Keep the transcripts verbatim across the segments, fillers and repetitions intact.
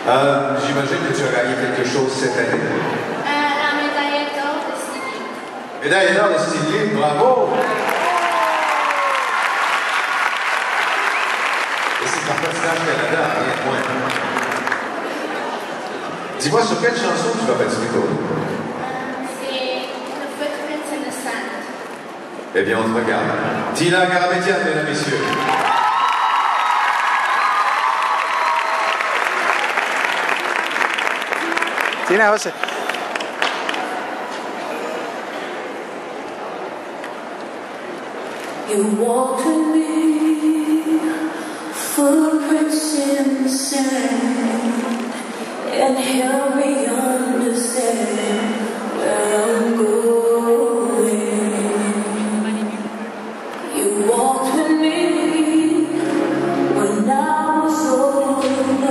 Euh, J'imagine que tu as gagné quelque chose cette année. Euh, la médaille d'or de style libre. Médaille d'or de style libre, bravo! Et c'est par Patinage Canada, rien de moins. Dis-moi, sur quelle chanson tu vas patiner, toi? Euh, c'est The Footprints in the Sand. Eh bien, on te regarde. Tina Garabedian, mesdames et messieurs. Tina, what's it? You walked with me, footprints in the sand, and help me understand where I'm going. You walked with me when I was all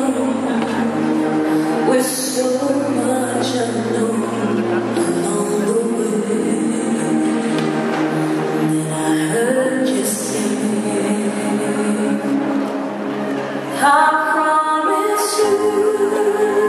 alone, with so much unknown along the way. Then I heard you say, I promise you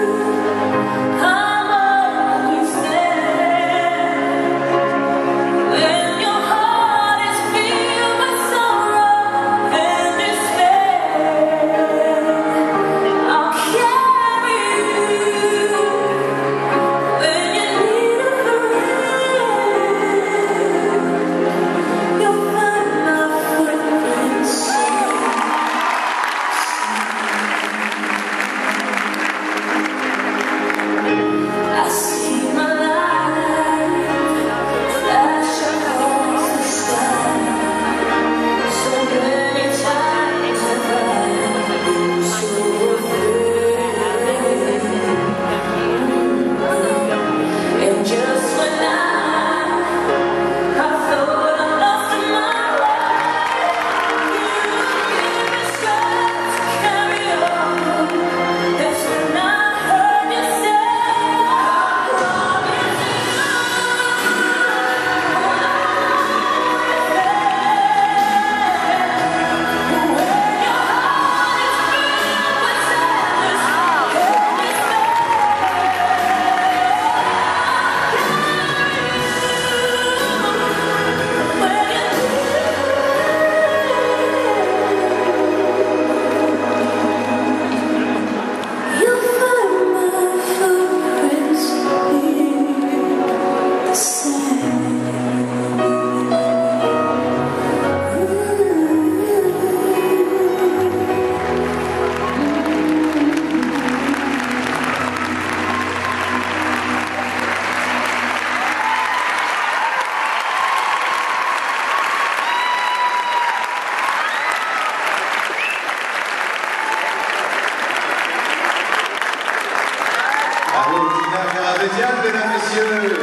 Garabedian, mesdames et messieurs.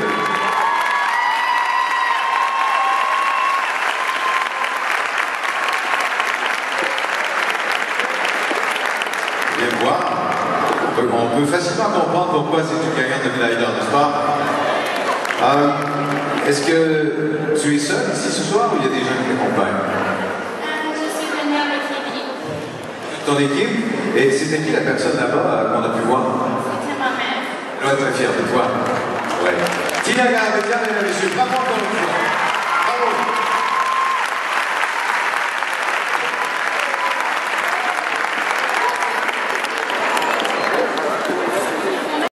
Viens voir. On peut, on peut facilement comprendre pourquoi c'est une gagnante de médaille d'or, n'est-ce pas? Euh, Est-ce que tu es seule ici ce soir ou il y a des gens qui t'accompagnent? Euh, je suis venue avec l'équipe. Ton équipe? Et c'était qui la personne là-bas euh, qu'on a pu voir? C'était ma mère. Elle doit être très fière de toi. Ouais. Tina Garabedian, mesdames et messieurs, bravo encore une fois.